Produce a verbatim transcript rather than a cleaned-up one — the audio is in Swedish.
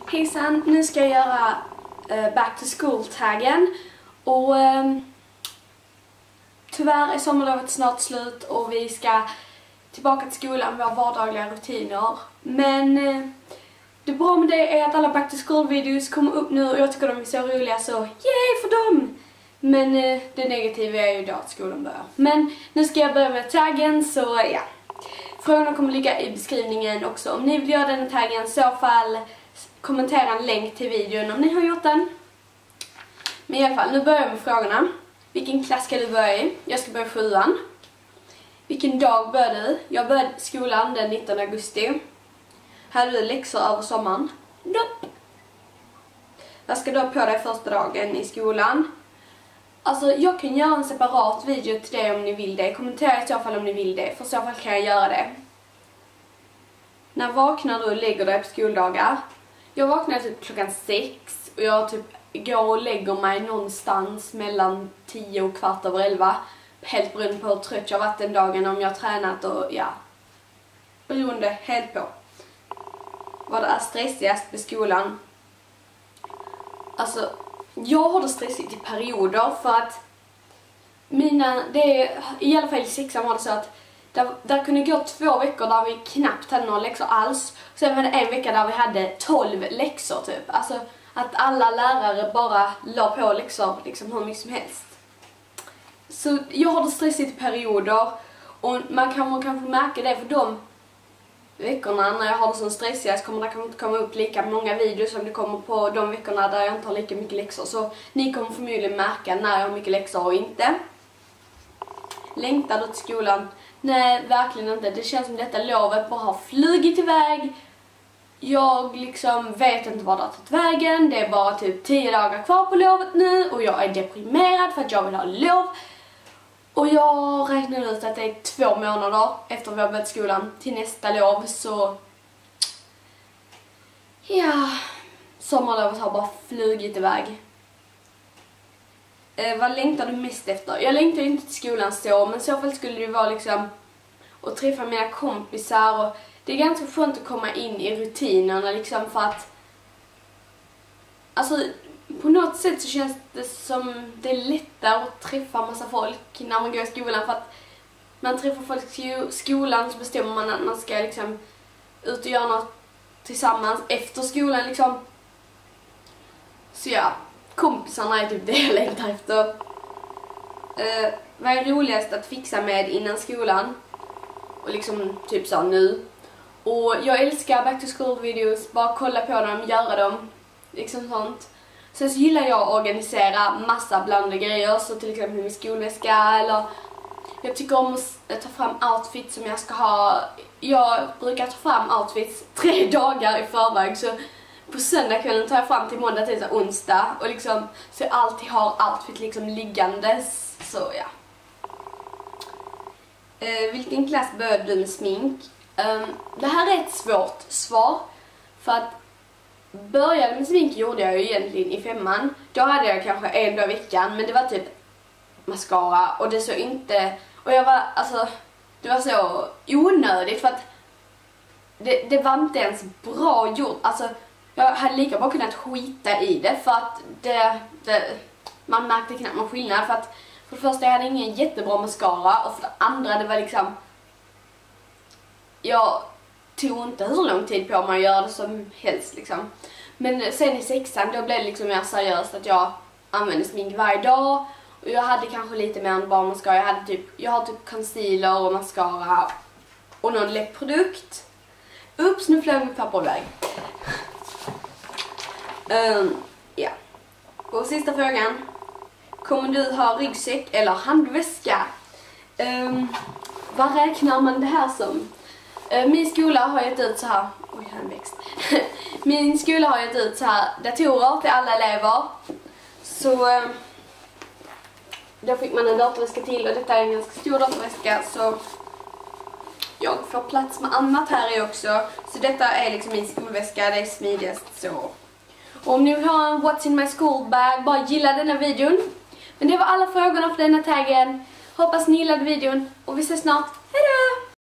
Hejsan, nu ska jag göra uh, back to school-taggen och um, tyvärr är sommarlovet snart slut och vi ska tillbaka till skolan med våra vardagliga rutiner. Men uh, det bra med det är att alla back to school-videos kommer upp nu och jag tycker de är så roliga, så yay för dem! Men uh, det negativa är ju då att skolan börjar. Men nu ska jag börja med taggen, så ja. Frågorna kommer ligga i beskrivningen också om ni vill göra den taggen. I så fall kommentera en länk till videon om ni har gjort den. Men i alla fall, nu börjar jag med frågorna. Vilken klass ska du börja i? Jag ska börja i sjuan. Vilken dag börjar du? Jag började skolan den nittonde augusti. Hade du läxor över sommaren? Nope. Vad ska du ha på dig första dagen i skolan? Alltså, jag kan göra en separat video till det om ni vill det. Kommentera i så fall om ni vill det, för i så fall kan jag göra det. När vaknar du och lägger dig på skoldagar? Jag vaknar typ klockan sex och jag typ går och lägger mig någonstans mellan tio och kvart över elva. Helt beroende på hur trött jag varit den dagen, om jag har tränat och ja. Beroende helt på. Vad det är stressigast på skolan? Alltså, jag har det stressigt i perioder för att mina, det är, i alla fall i sexan var det så att där, där kunde gå två veckor där vi knappt hade några läxor alls. Sen var det en vecka där vi hade tolv läxor typ. Alltså att alla lärare bara la på läxor liksom hur mycket som helst. Så jag har det stressigt i perioder och man kan man kanske märka det för de veckorna när jag har det som stressigast kommer det kanske inte komma upp lika många videos som det kommer på de veckorna där jag inte har lika mycket läxor. Så ni kommer förmodligen märka när jag har mycket läxor och inte. Längtar du till skolan? Nej, verkligen inte. Det känns som detta lovet bara har flugit iväg. Jag liksom vet inte vad det har tagit vägen. Det är bara typ tio dagar kvar på lovet nu och jag är deprimerad för att jag vill ha lov. Och jag räknar ut att det är två månader efter vi har börjat skolan till nästa lov, så ja, sommarlovet har bara flugit iväg. Eh, vad längtar du mest efter? Jag längtar inte till skolan så, men i så fall skulle det vara liksom att träffa mina kompisar, och det är ganska skönt att komma in i rutinerna liksom, för att alltså på något sätt så känns det som det är lättare att träffa massa folk när man går i skolan, för att man träffar folk i skolan så bestämmer man att man ska liksom ut och göra något tillsammans efter skolan liksom. Så ja, kompisarna är typ det jag längtar efter. Uh, vad är roligast att fixa med innan skolan? Och liksom typ så nu. Och jag älskar back to school videos, bara kolla på dem, göra dem, liksom sånt. Sen så gillar jag att organisera massa blandade grejer, så till exempel min skolväska, eller jag tycker om att ta fram outfits som jag ska ha. Jag brukar ta fram outfits tre dagar i förväg, så på söndagskvällen tar jag fram till måndag till onsdag, och liksom så jag alltid har outfit liksom liggandes, så ja. Eh, vilken klass började du med smink? Um, det här är ett svårt svar, för att började med smink gjorde jag ju egentligen i femman. Då hade jag kanske en dag i veckan, men det var typ mascara och det så inte, och jag var alltså det var så onödigt för att det, det var inte ens bra gjort. Alltså jag hade lika bra kunnat skita i det, för att det, det man märkte knappt någon skillnad, för att för det första jag hade ingen jättebra mascara, och för det andra det var liksom jag tog inte hur lång tid på mig att göra det som helst liksom. Men sen i sexan då blev det liksom mer seriöst att jag använde smink varje dag. Och jag hade kanske lite mer än bara mascara. Jag hade typ, jag har typ concealer och mascara och någon läppprodukt. Ups, nu flög mitt papper iväg. Um, ja. Och sista frågan. Kommer du ha ryggsäck eller handväska? Um, vad räknar man det här som? Min skola har gett ut så här. Oj, han växt. Min skola har gett ut så här datorer till alla elever. Så då fick man en datorväska till, och detta är en ganska stor datorväska, så jag får plats med annat här i också. Så detta är liksom min skolväska, det är smidigast så. Och om ni vill ha en What's in my school bag, bara gilla denna videon. Men det var alla frågorna för denna taggen. Hoppas ni gillade videon och vi ses snart. Hejdå!